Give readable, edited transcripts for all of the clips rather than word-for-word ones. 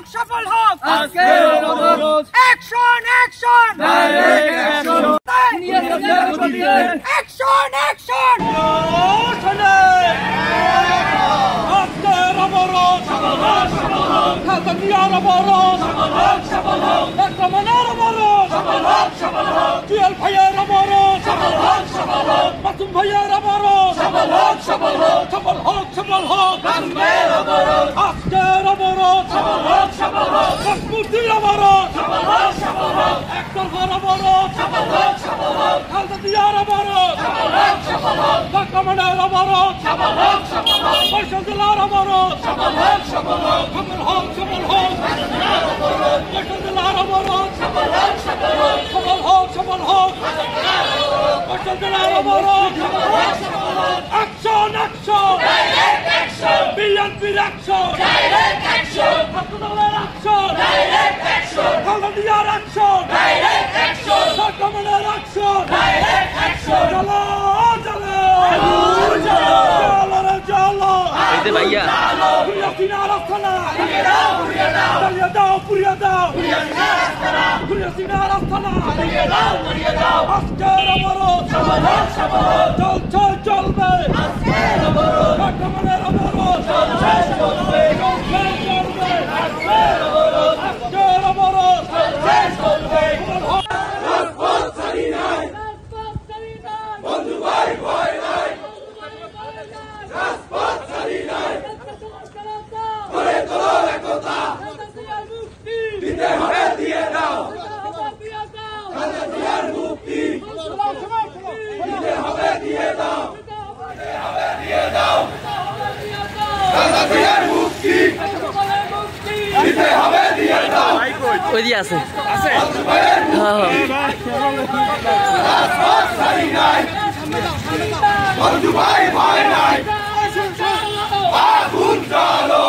সফল হোক আজকের অবরোধ action action direct action action action আজকের অবরোধ খালেদা জিয়ার অবরোধ রহমানের অবরোধ জুয়েল ভাইয়ের অবরোধ মাসুম ভাইয়ের অবরোধ সফল হোক আজকের অবরোধ রাজনীতির অবরোধ একতরফার অবরোধ খালেদা জিয়ার অবরোধ রহমানের অবরোধ বরিশাল জেলার অবরোধ সফল হোক বরিশাল জেলার অবরোধ সফল হোক বরিশাল জেলার অবরোধ অ্যাকশন বিএনপির অ্যাকশন ছাত্রদলের অ্যাকশন খালেদা জিয়ার অ্যাকশন রহমানের অ্যাকশন চলো ভাইয়া পুরিয়া দাও আজকের অবরোধ চলবে আজকের অবরোধ বন্ধু ভাই ভয় নাই দিতে হবে দিয়ে দাও মুক্তি দিতে হবে দিয়ে দাও মুক্তি দিতে হবে দিয়ে দাও ওই দিয়ে আছে বন্ধু ভাই ভয় নাই আগুন জ্বালো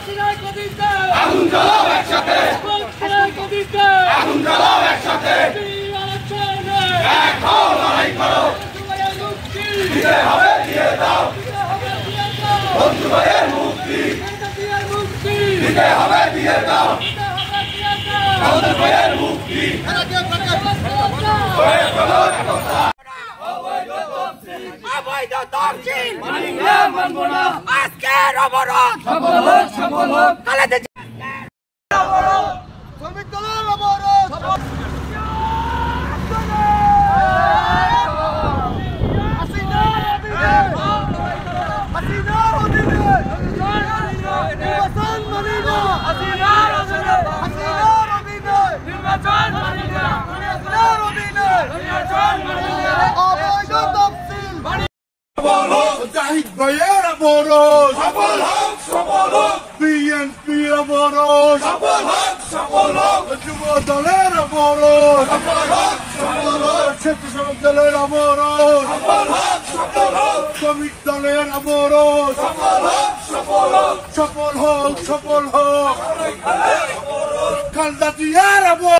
একসাথে দেখো লড়াই করো দিতে হবে দিয়ে দাও বন্ধু ভাইয়ের মুক্তি দিতে হবে দিয়ে দাও বন্ধু ভাইয়ের মুক্তি অবৈধ তফসিল মানব না আজকের অবরোধ সফল হোক খালেদা শ্রমিক দলের অবরোধ জাহিদ ভাইয়ের অবরোধ সফল হোক বিএনপির অবরোধ সফল হোক যুব দলের অবরোধ সফল হোক স্বেচ্ছাসেবক দলের অবরোধ সফল হোক শ্রমিক দলের অবরোধ সফল হোক খালেদা জিয়ার অবরোধ